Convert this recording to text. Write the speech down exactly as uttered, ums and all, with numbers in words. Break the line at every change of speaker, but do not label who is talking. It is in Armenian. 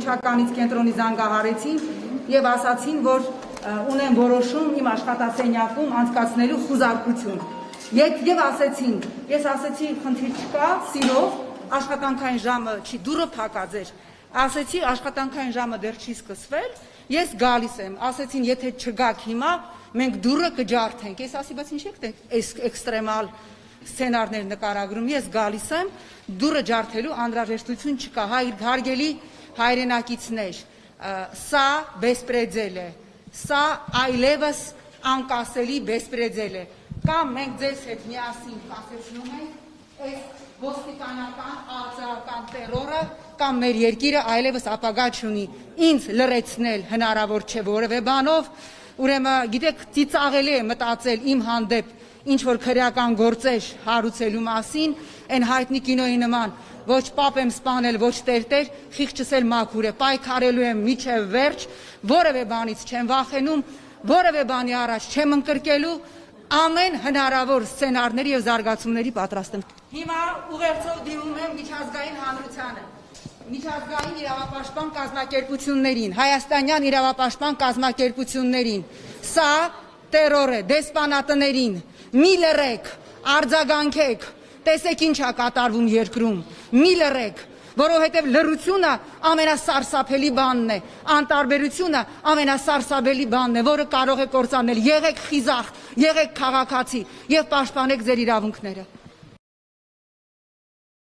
բժշկականից կենտրոնի զանգահարեցին եւ ասացին, որ ունեն որոշում իմ աշխատասենյակում անցկացնելու խուզարկություն։ Եվ ասեցին, ես ասեցի, խնդիր չկա, սիրով, աշխատանքային ժամը չի, դուրը փակած էր, ասեցի, աշխատանքային ժամը դեռ չի սկսվել, ես գալիս եմ, ասեցին, եթե չգաք հիմա, մենք դուրը կջարդենք, ես ասի, բայց ինչ եք էքստրեմալ սցենարներ նկարագրում, ես գալիս եմ, դուրը ջարդելու անհրաժեշտություն չկա, հարգելի հայրենակիցներ, սա բեսպրեդել է, սա այլևս անկասելի բեսպրեդել է, կամ մենք ձեզ հետ միասին կասեցնում ենք այս ոստիկանական արձարական տերորը կամ մեր երկիրը այլևս ապագա չունի, ինձ լրացնել հնարավոր չէ որևէ բանով, ուրեմն գիտեք ծիծաղելի է մտածել իմ հանդեպ ինչ որ քրեական գործեր հարուցելու մասին, այն հայտնի կինոյի նման ոչ պապ եմ սպանել, ոչ տերտեր, խիղճս էլ մաքուր է, պայքարելու եմ մինչև վերջ, որևէ բանից չեմ վախենում, որևէ բանի առաջ չեմ ընկրկելու, ամեն հնարավոր սցենարների եւ զարգացումների պատրաստ եմ։ Հիմա ուղերձով դիմում եմ միջազգային հանրությանը, միջազգային իրավապաշտպան կազմակերպություններին, հայաստանյան իրավապաշտպան կազմակերպություններին, սա տերոր է, դեսպանատներին, մի լռեք, արձագանքեք, տեսեք ինչ է կատարվում երկրում, մի լռեք, որովհետև լռությունը ամենասարսափելի բանն է, անտարբերությունը ամենասարսափելի բանն է, որը կարող է կործանել, եղեք խիզախ, եղեք քաղաքացի եւ պաշտպանեք ձեր իրավունքները։